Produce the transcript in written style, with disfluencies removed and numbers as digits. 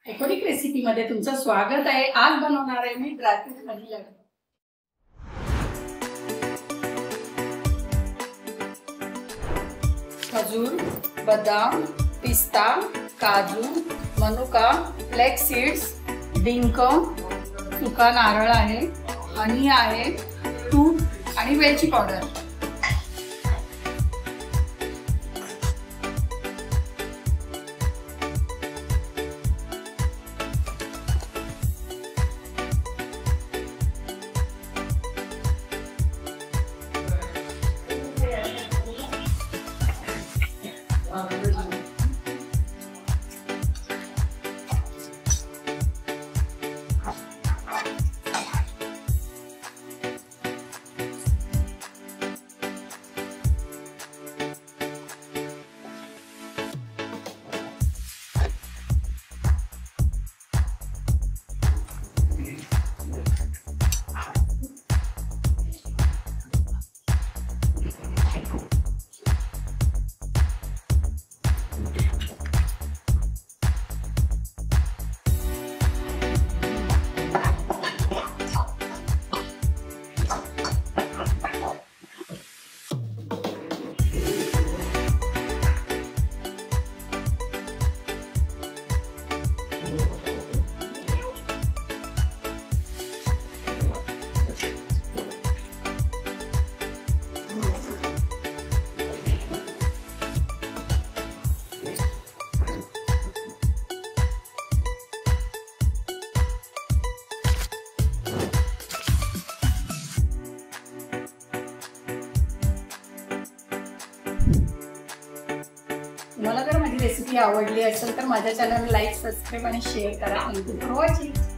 Iconic recipe मध्ये तुमचं स्वागत आहे। आज बनवणार आहे मी ड्रायफ्रूट मध्ये लड्डू। खजूर, बदाम, पिस्ता, काजू, मनुका, फ्लॅक्स सीड्स, डिंक, सुका नारळ आहे, हनी आहे, तूप आणि वेलची पावडर। तुम्हाला जर माझी रेसिपी आवडली असेल तर माझ्या चॅनलला लाईक, सबस्क्राइब आणि शेअर करा। Thank you for watching.